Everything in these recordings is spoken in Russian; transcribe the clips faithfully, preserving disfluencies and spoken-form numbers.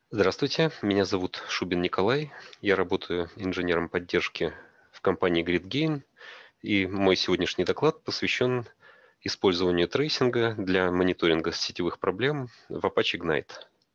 Здравствуйте, меня зовут Шубин Николай. Я работаю инженером поддержки в компании GridGain, и мой сегодняшний доклад посвящен использованию трейсинга для мониторинга сетевых проблем в Apache Ignite.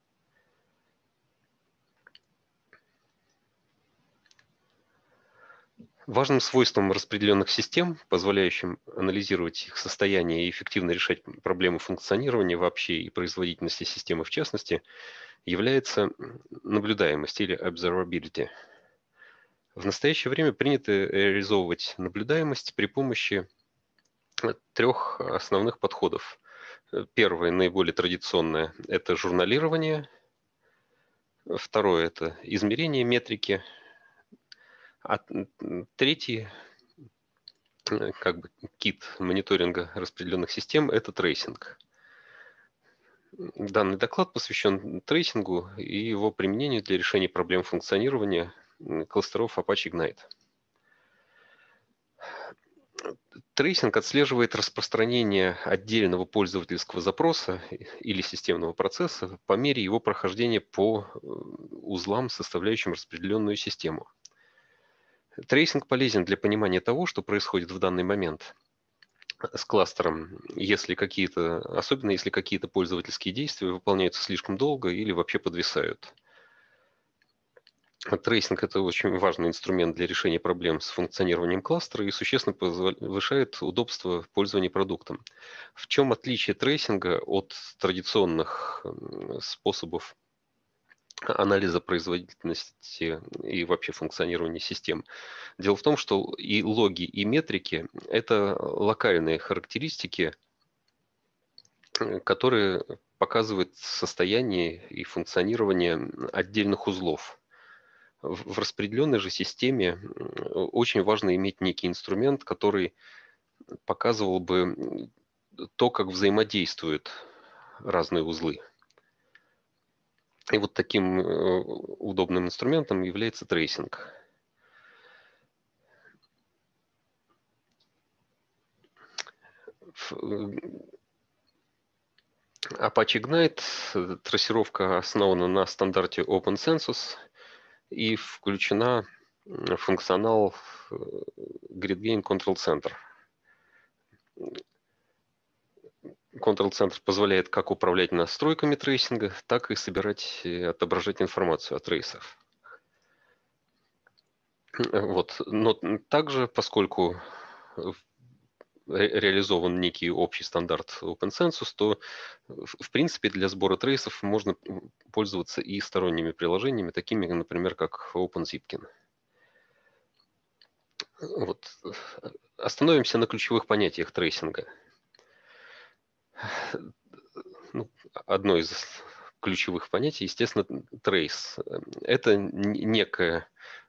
Важным свойством распределенных систем, позволяющим анализировать их состояние и эффективно решать проблемы функционирования вообще и производительности системы в частности, является наблюдаемость или observability. В настоящее время принято реализовывать наблюдаемость при помощи трех основных подходов. Первое, наиболее традиционное, это журналирование. Второе, это измерение метрики. А третий, как бы, кит мониторинга распределенных систем – это трейсинг. Данный доклад посвящен трейсингу и его применению для решения проблем функционирования кластеров Apache Ignite. Трейсинг отслеживает распространение отдельного пользовательского запроса или системного процесса по мере его прохождения по узлам, составляющим распределенную систему. Трейсинг полезен для понимания того, что происходит в данный момент с кластером, если какие-то, особенно если какие-то пользовательские действия выполняются слишком долго или вообще подвисают. Трейсинг – это очень важный инструмент для решения проблем с функционированием кластера и существенно повышает удобство пользования продуктом. В чем отличие трейсинга от традиционных способов анализа производительности и вообще функционирования систем? Дело в том, что и логи, и метрики – это локальные характеристики, которые показывают состояние и функционирование отдельных узлов. В распределенной же системе очень важно иметь некий инструмент, который показывал бы то, как взаимодействуют разные узлы. И вот таким удобным инструментом является трейсинг. Apache Ignite трассировка основана на стандарте OpenCensus и включена в функционал GridGain Control Center. Control Center позволяет как управлять настройками трейсинга, так и собирать и отображать информацию о трейсах. Вот. Но также, поскольку реализован некий общий стандарт OpenCensus, то в принципе для сбора трейсов можно пользоваться и сторонними приложениями, такими, например, как OpenZipkin. Вот. Остановимся на ключевых понятиях трейсинга. Ну, одно из ключевых понятий, естественно, трейс. Это некая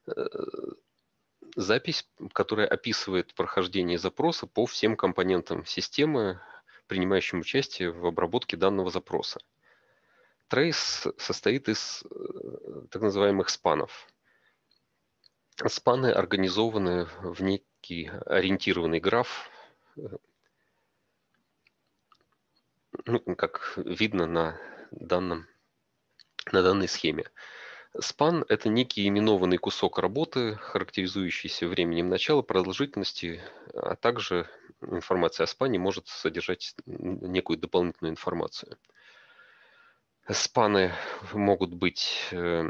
запись, которая описывает прохождение запроса по всем компонентам системы, принимающим участие в обработке данного запроса. Трейс состоит из так называемых спанов. Спаны организованы в некий ориентированный граф, ну, как видно на, данном, на данной схеме. Спан – это некий именованный кусок работы, характеризующийся временем начала, продолжительности, а также информация о спане может содержать некую дополнительную информацию. Спаны могут быть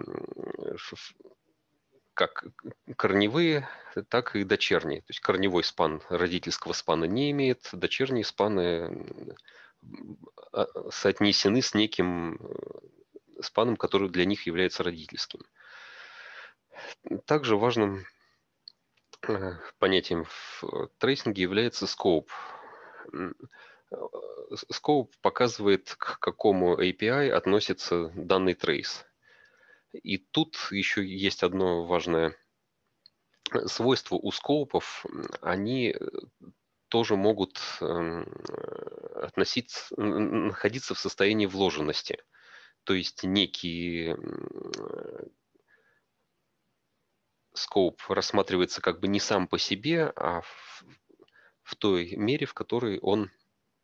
как корневые, так и дочерние. То есть корневой спан родительского спана не имеет, дочерние спаны соотнесены с неким спаном, который для них является родительским. Также важным понятием в трейсинге является scope. Scope показывает, к какому эй пи ай относится данный трейс. И тут еще есть одно важное свойство у скоупов. Они тоже могут относиться, находиться в состоянии вложенности. То есть некий скоуп рассматривается как бы не сам по себе, а в, в той мере, в которой он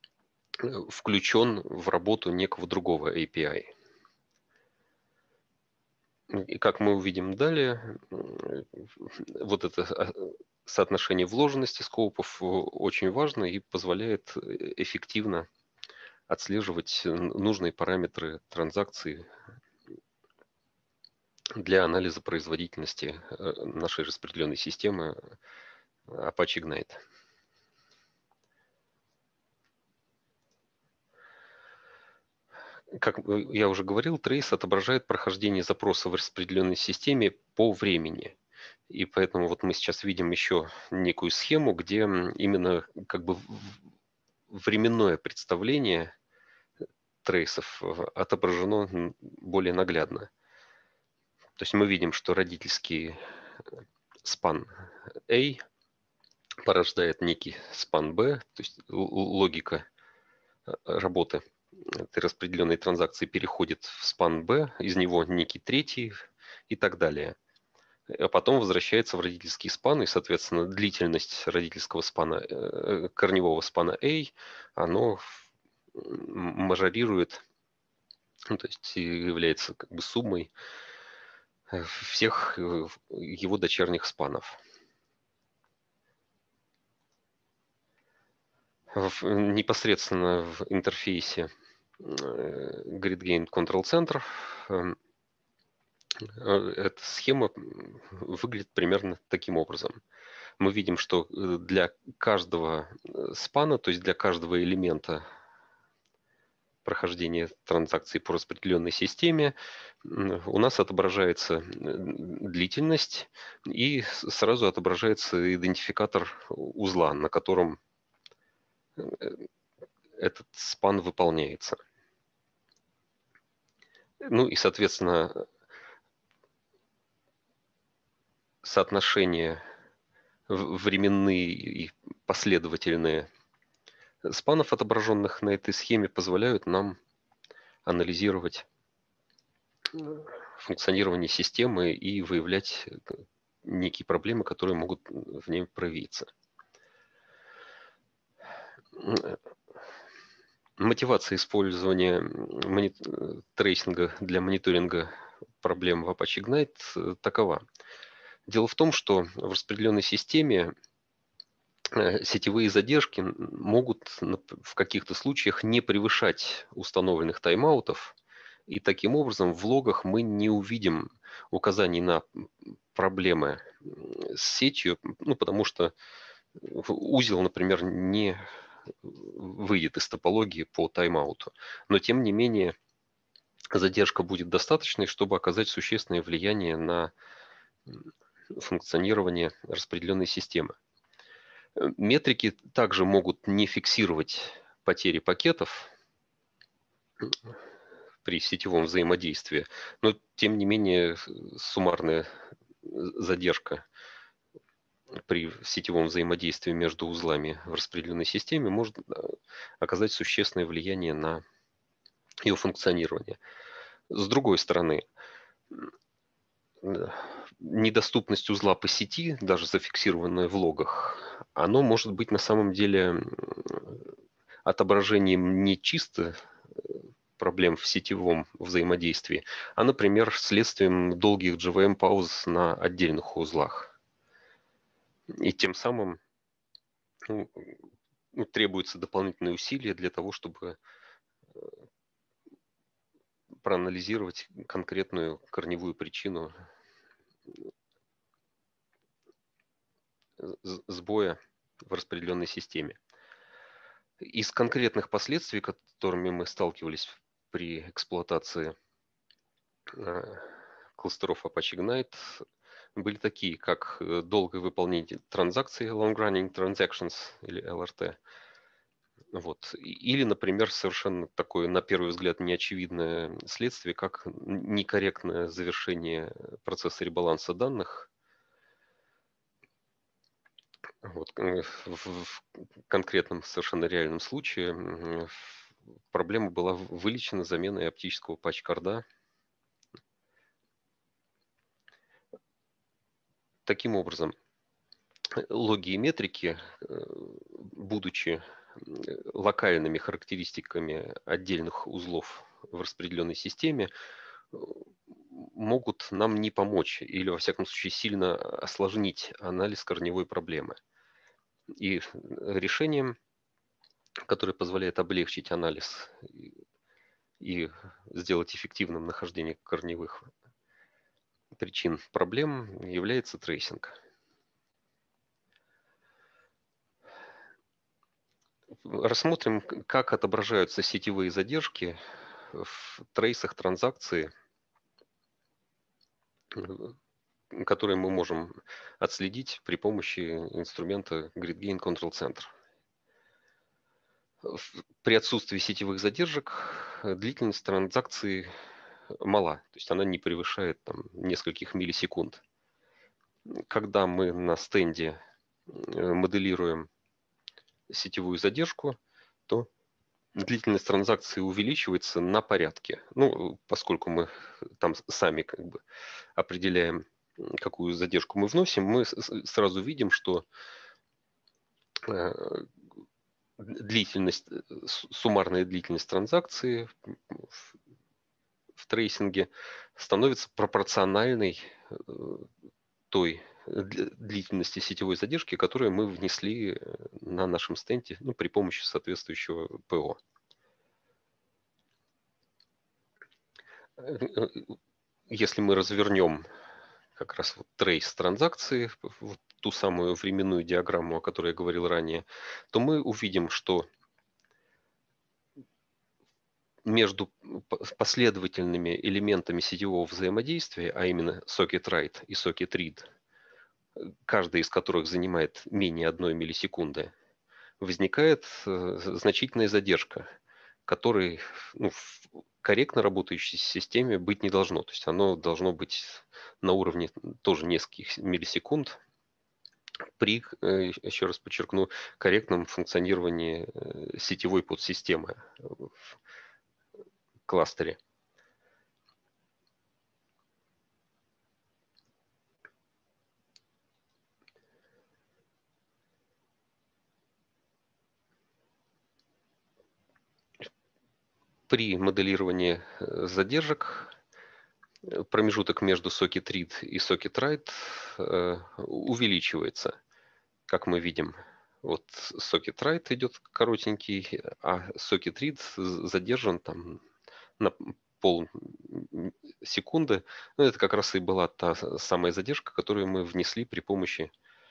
включен в работу некого другого эй пи ай. И как мы увидим далее, вот это соотношение вложенности скопов очень важно и позволяет эффективно отслеживать нужные параметры транзакции для анализа производительности нашей распределенной системы Apache Ignite. Как я уже говорил, трейс отображает прохождение запроса в распределенной системе по времени. И поэтому вот мы сейчас видим еще некую схему, где именно как бы временное представление трейсов отображено более наглядно. То есть мы видим, что родительский спан A порождает некий спан B, то есть логика работы этой распределенной транзакции переходит в спан B, из него некий третий и так далее. А потом возвращается в родительский спан, и, соответственно, длительность родительского спана, корневого спана A, оно мажорирует, ну, то есть является как бы суммой всех его дочерних спанов. В, непосредственно в интерфейсе GridGain Control Center эта схема выглядит примерно таким образом. Мы видим, что для каждого спана, то есть для каждого элемента прохождения транзакции по распределенной системе, у нас отображается длительность и сразу отображается идентификатор узла, на котором этот спан выполняется. Ну и, соответственно, соотношение временные и последовательные спанов, отображенных на этой схеме, позволяют нам анализировать функционирование системы и выявлять некие проблемы, которые могут в ней проявиться. Мотивация использования трейсинга для мониторинга проблем в Apache Ignite такова. Дело в том, что в распределенной системе сетевые задержки могут в каких-то случаях не превышать установленных тайм-аутов, и таким образом в логах мы не увидим указаний на проблемы с сетью, ну, потому что узел, например, не выйдет из топологии по тайм-ауту. Но тем не менее задержка будет достаточной, чтобы оказать существенное влияние на функционирование распределенной системы. Метрики также могут не фиксировать потери пакетов при сетевом взаимодействии, но тем не менее суммарная задержка при сетевом взаимодействии между узлами в распределенной системе может оказать существенное влияние на ее функционирование. С другой стороны, недоступность узла по сети, даже зафиксированная в логах, оно может быть на самом деле отображением не чисто проблем в сетевом взаимодействии, а, например, следствием долгих джи ви эм-пауз на отдельных узлах. И тем самым ну, ну, требуются дополнительные усилия для того, чтобы проанализировать конкретную корневую причину сбоя в распределенной системе. Из конкретных последствий, которыми мы сталкивались при эксплуатации кластеров Apache Ignite, были такие, как долгое выполнение транзакций, Long Running Transactions или эл ар ти. Вот. Или, например, совершенно такое, на первый взгляд, неочевидное следствие, как некорректное завершение процесса ребаланса данных. Вот. В, в конкретном совершенно реальном случае проблема была вылечена заменой оптического патч-карда. Таким образом, логи и метрики, будучи локальными характеристиками отдельных узлов в распределенной системе, могут нам не помочь или, во всяком случае, сильно осложнить анализ корневой проблемы. И решением, которое позволяет облегчить анализ и, и сделать эффективным нахождение корневых причин проблем, является трейсинг. Рассмотрим, как отображаются сетевые задержки в трейсах транзакции, которые мы можем отследить при помощи инструмента GridGain Control Center. При отсутствии сетевых задержек длительность транзакции мала, то есть она не превышает там, нескольких миллисекунд. Когда мы на стенде моделируем сетевую задержку, то длительность транзакции увеличивается на порядке. Ну, поскольку мы там сами как бы определяем, какую задержку мы вносим, мы сразу видим, что длительность, суммарная длительность транзакции в, в трейсинге становится пропорциональной той длительности сетевой задержки, которую мы внесли на нашем стенде, ну, при помощи соответствующего ПО. Если мы развернем как раз вот трейс транзакции, вот ту самую временную диаграмму, о которой я говорил ранее, то мы увидим, что между последовательными элементами сетевого взаимодействия, а именно socket write и socket read, каждый из которых занимает менее одной миллисекунды, возникает значительная задержка, которой, ну, в корректно работающей системе быть не должно. То есть оно должно быть на уровне тоже нескольких миллисекунд при, еще раз подчеркну, корректном функционировании сетевой подсистемы в кластере. При моделировании задержек промежуток между socket read и socket write увеличивается, как мы видим. Вот socket write идет коротенький, а socket read задержан там на пол секунды. Ну, это как раз и была та самая задержка, которую мы внесли при помощи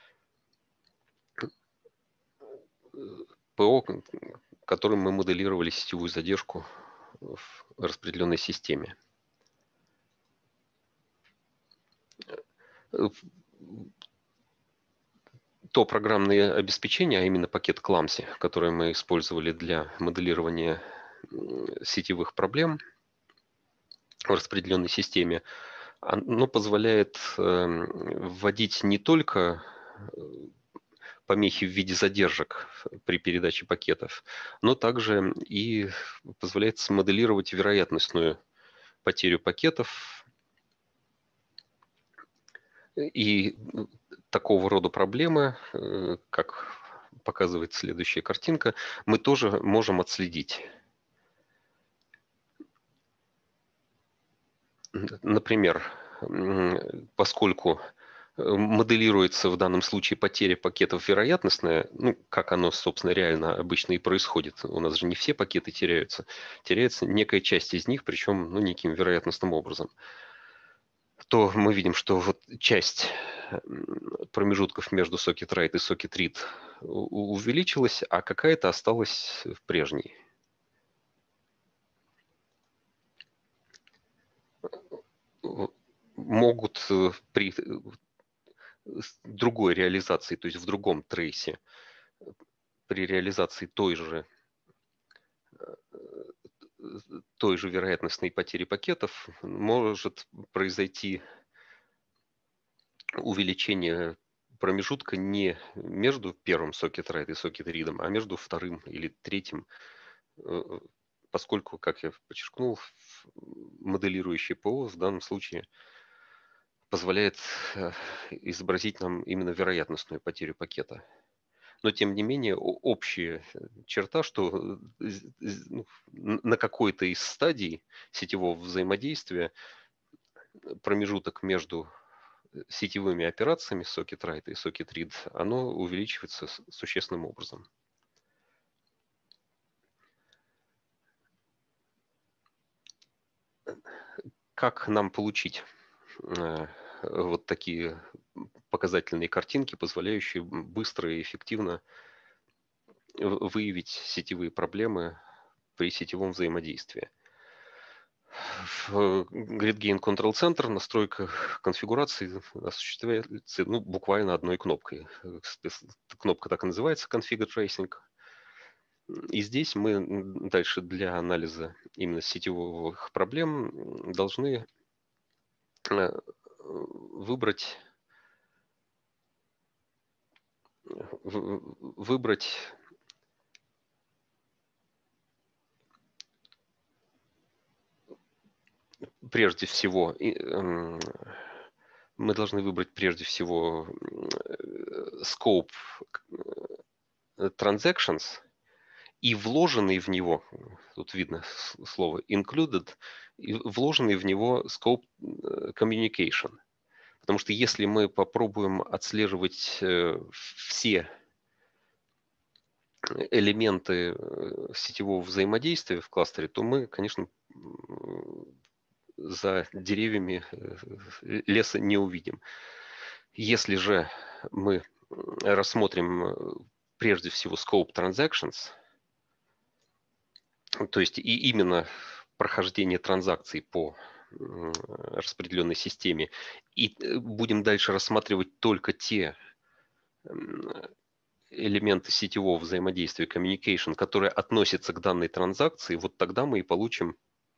ПО, которым мы моделировали сетевую задержку в распределенной системе. То программное обеспечение, а именно пакет Clumsy, который мы использовали для моделирования сетевых проблем в распределенной системе, оно позволяет вводить не только помехи в виде задержек при передаче пакетов, но также и позволяет смоделировать вероятностную потерю пакетов. И такого рода проблемы, как показывает следующая картинка, мы тоже можем отследить. Например, поскольку моделируется в данном случае потеря пакетов вероятностная, ну, как оно, собственно, реально обычно и происходит. У нас же не все пакеты теряются. Теряется некая часть из них, причем, ну, неким вероятностным образом. То мы видим, что вот часть промежутков между socket write и socket read увеличилась, а какая-то осталась в прежней. Могут при другой реализации, то есть в другом трейсе, при реализации той же той же вероятностной потери пакетов может произойти увеличение промежутка не между первым socket write и socket read, а между вторым или третьим, поскольку, как я подчеркнул, моделирующий ПО в данном случае позволяет изобразить нам именно вероятностную потерю пакета. Но, тем не менее, общая черта, что на какой-то из стадий сетевого взаимодействия промежуток между сетевыми операциями сокет райт и сокет рид, оно увеличивается существенным образом. Как нам получить вот такие показательные картинки, позволяющие быстро и эффективно выявить сетевые проблемы при сетевом взаимодействии? В GridGain Control Center настройка конфигурации осуществляется ну, буквально одной кнопкой. Кнопка так и называется Configure Tracing. И здесь мы дальше для анализа именно сетевых проблем должны выбрать, выбрать прежде всего, мы должны выбрать прежде всего scope transactions и вложенный в него, тут видно слово included, и вложенный в него scope communication. Потому что если мы попробуем отслеживать все элементы сетевого взаимодействия в кластере, то мы, конечно, за деревьями леса не увидим. Если же мы рассмотрим прежде всего scope transactions, то есть и именно прохождение транзакций по распределенной системе, и будем дальше рассматривать только те элементы сетевого взаимодействия communication, которые относятся к данной транзакции, вот тогда мы и получим,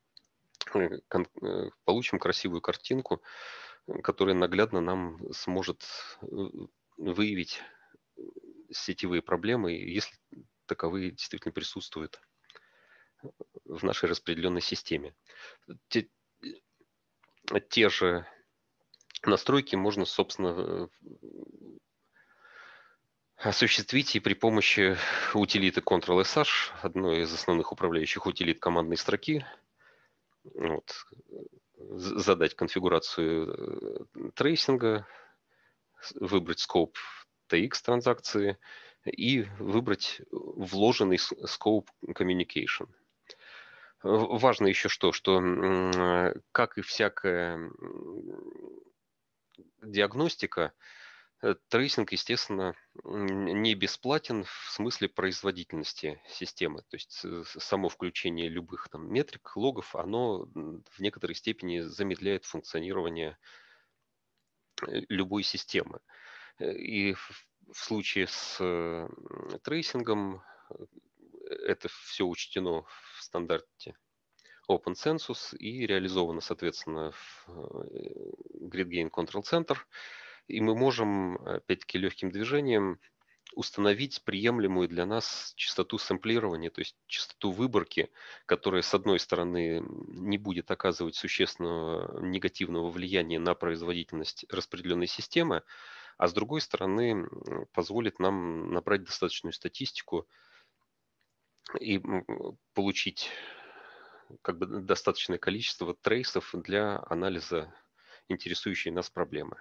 получим красивую картинку, которая наглядно нам сможет выявить сетевые проблемы, если таковые действительно присутствуют в нашей распределенной системе. Те, те же настройки можно, собственно, осуществить и при помощи утилиты Ctrl-эс-H, одной из основных управляющих утилит командной строки. Вот. Задать конфигурацию трейсинга, выбрать скоп ти экс транзакции и выбрать вложенный скоп communication. Важно еще что, что как и всякая диагностика, трейсинг, естественно, не бесплатен в смысле производительности системы. То есть само включение любых там метрик, логов, оно в некоторой степени замедляет функционирование любой системы. И в случае с трейсингом это все учтено в стандарте OpenCensus и реализовано, соответственно, в GridGain Control Center. И мы можем, опять-таки, легким движением установить приемлемую для нас частоту сэмплирования, то есть частоту выборки, которая, с одной стороны, не будет оказывать существенного негативного влияния на производительность распределенной системы, а с другой стороны, позволит нам набрать достаточную статистику и получить как бы достаточное количество трейсов для анализа интересующей нас проблемы.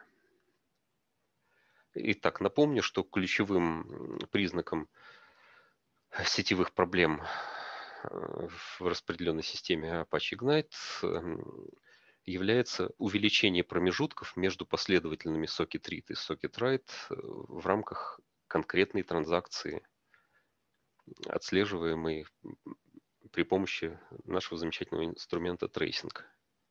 Итак, напомню, что ключевым признаком сетевых проблем в распределенной системе Apache Ignite является увеличение промежутков между последовательными сокет рид и сокет райт в рамках конкретной транзакции, отслеживаемой при помощи нашего замечательного инструмента трейсинг.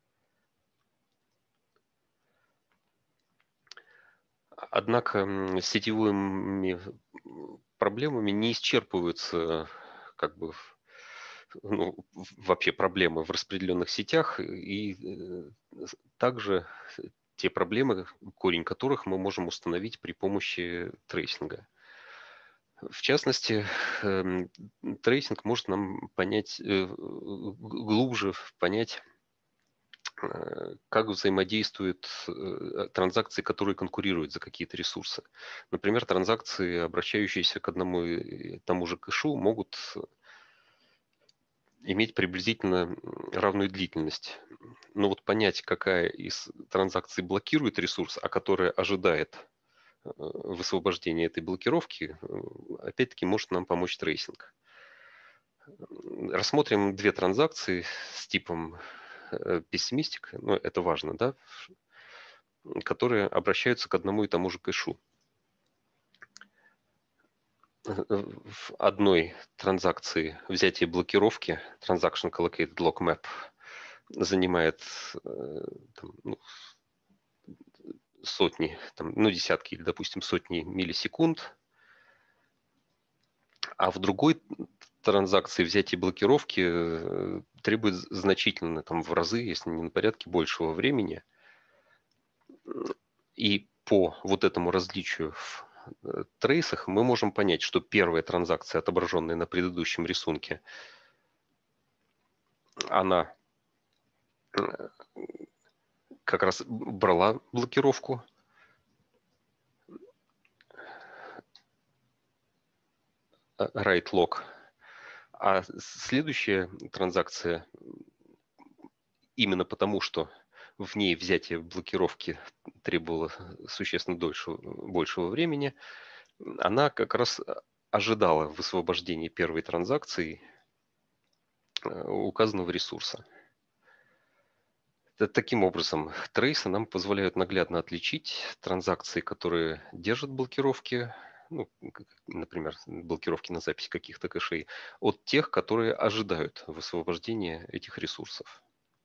Однако сетевыми проблемами не исчерпываются как бы, ну, вообще проблемы в распределенных сетях, и также те проблемы, корень которых мы можем установить при помощи трейсинга. В частности, трейсинг может нам понять, глубже понять, как взаимодействуют транзакции, которые конкурируют за какие-то ресурсы. Например, транзакции, обращающиеся к одному и тому же кэшу, могут иметь приблизительно равную длительность. Но вот понять, какая из транзакций блокирует ресурс, а которая ожидает э, высвобождения этой блокировки, э, опять-таки может нам помочь трейсинг. Рассмотрим две транзакции с типом э, пессимистик, ну это важно, да, которые обращаются к одному и тому же кэшу. В одной транзакции взятие блокировки, Transaction Collocated Lock Map, занимает э, там, ну, сотни, там, ну, десятки или, допустим, сотни миллисекунд, а в другой транзакции взятие блокировки э, требует значительно, там, в разы, если не на порядке, большего времени. И по вот этому различию в э, трейсах мы можем понять, что первая транзакция, отображенная на предыдущем рисунке, она э, как раз брала блокировку, э, write lock, а следующая транзакция, именно потому что в ней взятие блокировки требовало существенно дольше, большего времени, она как раз ожидала высвобождения первой транзакции э, указанного ресурса. Т- Таким образом, трейсы нам позволяют наглядно отличить транзакции, которые держат блокировки, ну, к- например, блокировки на запись каких-то кэшей, от тех, которые ожидают высвобождения этих ресурсов.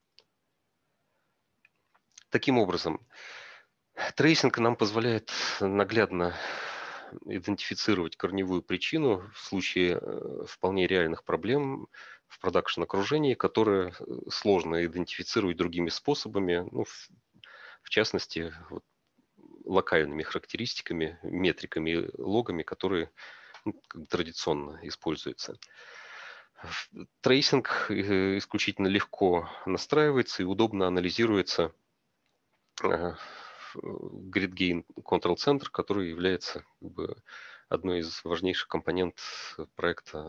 Таким образом, трейсинг нам позволяет наглядно идентифицировать корневую причину в случае э, вполне реальных проблем в продакшн-окружении, которые э, сложно идентифицировать другими способами, ну, в, в частности, вот, локальными характеристиками, метриками, логами, которые ну, как бы традиционно используются. Трейсинг э, исключительно легко настраивается и удобно анализируется э, Grid Gain Control Center, который является как бы одной из важнейших компонент проекта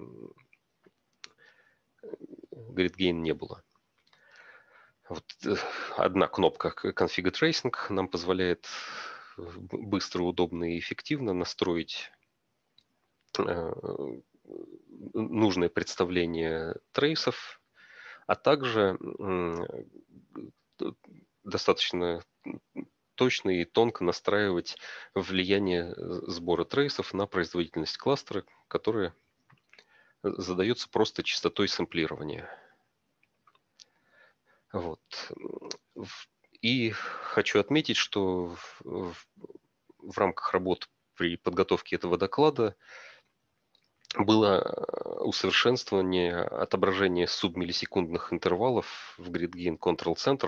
Grid Gain Nebula. Вот э, одна кнопка Configure Tracing нам позволяет быстро, удобно и эффективно настроить э, нужное представление трейсов, а также м, достаточно точно и тонко настраивать влияние сбора трейсов на производительность кластера, которая задается просто частотой сэмплирования. Вот. И хочу отметить, что в, в рамках работ при подготовке этого доклада было усовершенствование отображения субмиллисекундных интервалов в Grid Gain Control Center,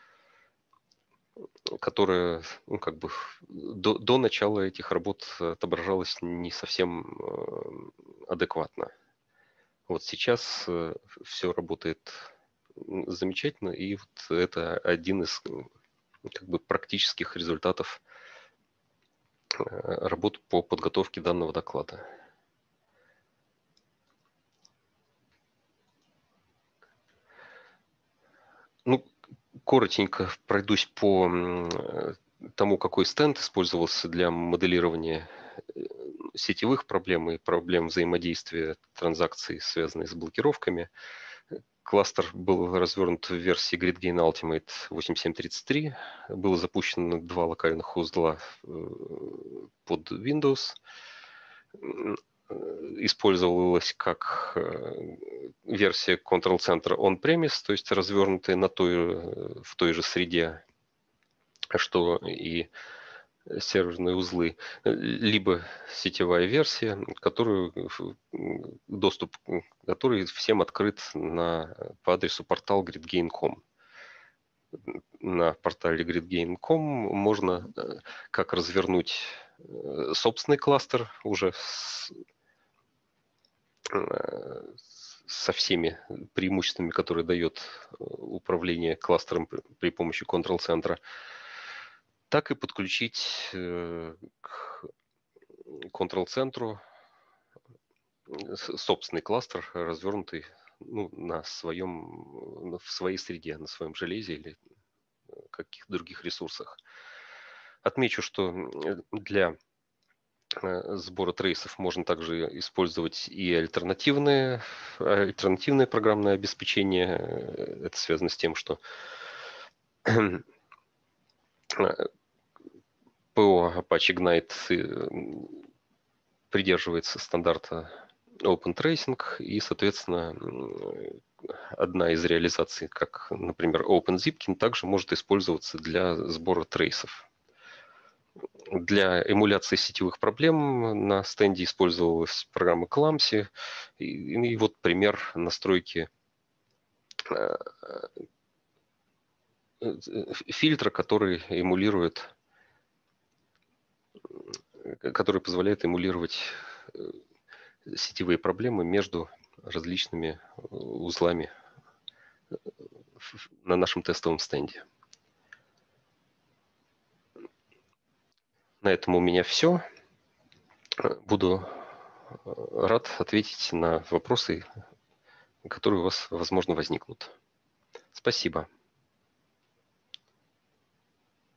которое, ну, как бы до, до начала этих работ отображалось не совсем э, адекватно. Вот сейчас э, все работает замечательно, и вот это один из как бы практических результатов э, работы по подготовке данного доклада. Ну, коротенько пройдусь по э, тому, какой стенд использовался для моделирования э, сетевых проблем и проблем взаимодействия транзакций, связанных с блокировками. Кластер был развернут в версии GridGain Ultimate восемьдесят семь тридцать три. Было запущено два локальных узла э, под Windows. Использовалась как э, версия Control Center on-premise, то есть развернутая на той, в той же среде, что и серверные узлы, либо сетевая версия, которую, доступ к которой всем открыт на, по адресу портал gridgain точка ком. На портале gridgain точка ком можно как развернуть собственный кластер уже с, со всеми преимуществами, которые дает управление кластером при помощи контрол-центра, так и подключить к контрол-центру собственный кластер, развернутый ну, на своем, в своей среде, на своем железе или каких-то других ресурсах. Отмечу, что для сбора трейсов можно также использовать и альтернативное, альтернативное программное обеспечение. Это связано с тем, что ПО Apache Ignite придерживается стандарта Open Tracing, и, соответственно, одна из реализаций, как, например, OpenZipkin, также может использоваться для сбора трейсов. Для эмуляции сетевых проблем на стенде использовалась программа Clumsy. И, и вот пример настройки фильтра, который эмулирует, который позволяет эмулировать сетевые проблемы между различными узлами на нашем тестовом стенде. На этом у меня все. Буду рад ответить на вопросы, которые у вас, возможно, возникнут. Спасибо.